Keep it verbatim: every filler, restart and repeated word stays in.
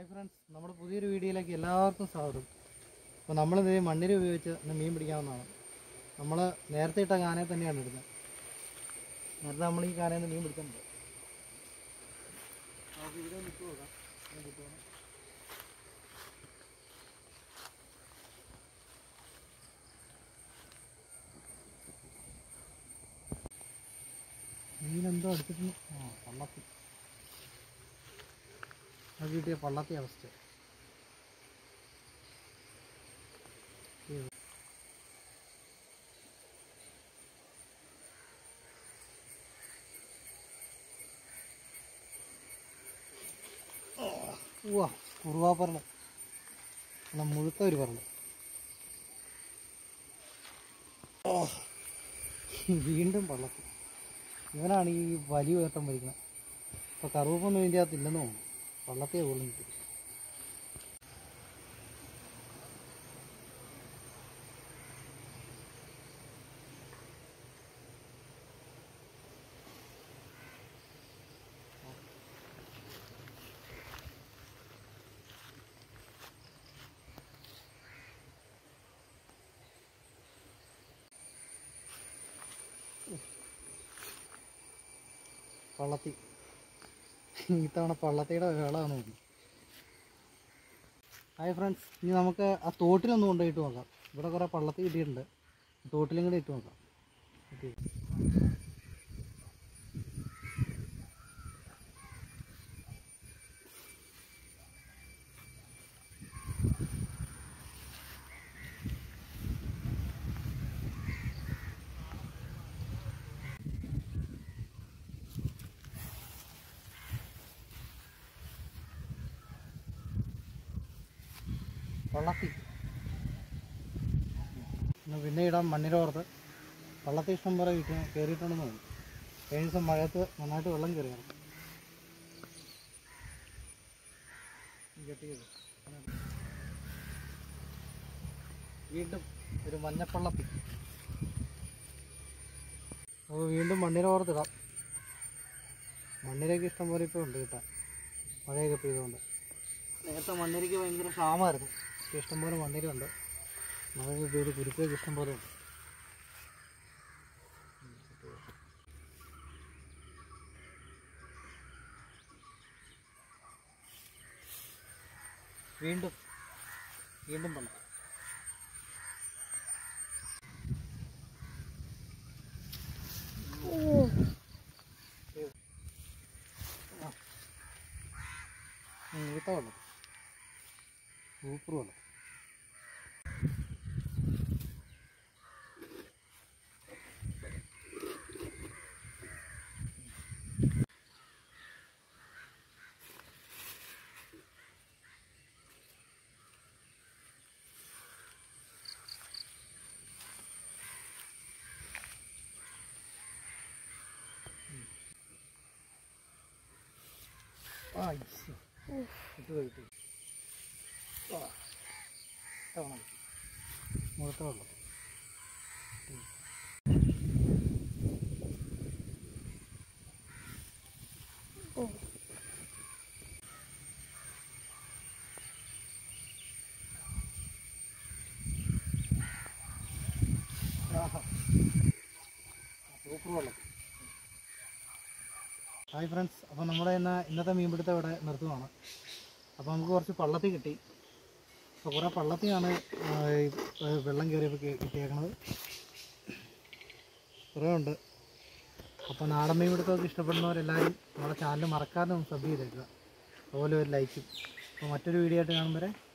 Hi friends, നമ്മുടെ പുതിയൊരു വീഡിയോയിലേക്ക് എല്ലാവർക്കും സ്വാഗതം. അപ്പോൾ നമ്മളിത് മണ്ണിര ഉപയോഗിച്ച് ഇന്ന് മീൻ പിടിക്കാവുന്നതാണ്. നമ്മൾ നേരത്തെ ഇട്ട കാനയിൽ തന്നെയാണ് ഇടുന്നത്. നേരത്തെ നമ്മൾ ഈ കാനയിൽ നിന്ന് മീൻ പിടിക്കുന്നുണ്ട്. നമുക്ക് ഇവിടെ നിൽക്കു നോക്കാം കിട്ടുമോ. മീനെന്തോ അടുത്തിട്ട് ആ പള്ളത്തി അത് കിട്ടിയ പള്ളത്തി അവസ്ഥ. വാ കുറുവാ പറല്, എന്നാൽ മുഴുത്ത ഒരു പറല്. വീണ്ടും പള്ളത്തി. ഇവനാണ് ഈ വലിയ ഉയർത്തം വലിക്കുന്നത്. അപ്പോൾ കറുവപ്പൊന്നും ഇതിൻ്റെ അകത്ത് ഇല്ലെന്ന് തോന്നുന്നു. പള്ളത്തിയെ കൂടുതലും കിട്ടും. പള്ളത്തി ഇത്തവണ പള്ളത്തിയുടെ വേളമാണ് നോക്കി. ഹായ് ഫ്രണ്ട്സ്, ഇനി നമുക്ക് ആ തോട്ടിലൊന്നും കൊണ്ടുപോയിട്ട് നോക്കാം. ഇവിടെ കുറേ പള്ളത്തി കിട്ടിയിട്ടുണ്ട്. തോട്ടിലും കൂടെ ഇട്ട് നോക്കാം. ഓക്കെ, പള്ളത്തി പിന്നെ ഇടാൻ മണ്ണിരോർത്ത് പള്ളത്തി ഇഷ്ടം പോലെ കിട്ടും കയറിയിട്ടുണ്ടെന്ന് തോന്നുന്നു. കഴിഞ്ഞ ദിവസം മഴയത്ത് നന്നായിട്ട് വെള്ളം കയറിയാണ്. കെട്ടിയത് വീണ്ടും ഒരു മഞ്ഞപ്പള്ളത്തി. അപ്പോൾ വീണ്ടും മണ്ണിരോർത്തിടാം. മണ്ണിരയ്ക്ക് ഇഷ്ടം പോലെ ഇപ്പോൾ ഉണ്ട് കിട്ടാൻ, മഴയൊക്കെ പെയ്തുകൊണ്ട്. നേരത്തെ മണ്ണിരയ്ക്ക് ഭയങ്കര ക്ഷാമമായിരുന്നു. ഇഷ്ടംപോലെ മണ്ണിരുണ്ട്. മഴയൊക്കെ പെയ്ത് കുരുക്കൊക്കെ ഇഷ്ടം പോലെ ഉണ്ട്. വീണ്ടും വീണ്ടും പണം. മൂത്ത വെള്ളം സൂപ്പർ വെള്ളം. ആ ഇട്ട് പോയിട്ട് മുഴുത്ത വെള്ളം. സൂപ്പർ വെള്ളം. ഹായ് ഫ്രണ്ട്സ്, അപ്പോൾ നമ്മുടെ ഇന്ന് ഇന്നത്തെ മീൻപിടുത്തം ഇവിടെ നിർത്തുവാണ്. അപ്പോൾ നമുക്ക് കുറച്ച് പള്ളത്തി കിട്ടി. അപ്പോൾ കുറേ പള്ളത്തിയാണ് വെള്ളം കയറിയപ്പോൾ കിട്ടിയേക്കണത്. കുറേ ഉണ്ട്. അപ്പോൾ നാടൻ മീൻപിടുത്തമൊക്കെ ഇഷ്ടപ്പെടുന്നവരെല്ലാവരും നമ്മുടെ ചാനൽ മറക്കാതെ ഒന്ന് സബ് ചെയ്തേക്കുക. അതുപോലെ ഒരു ലൈക്കും. അപ്പോൾ മറ്റൊരു വീഡിയോ ആയിട്ട് കാണും വരെ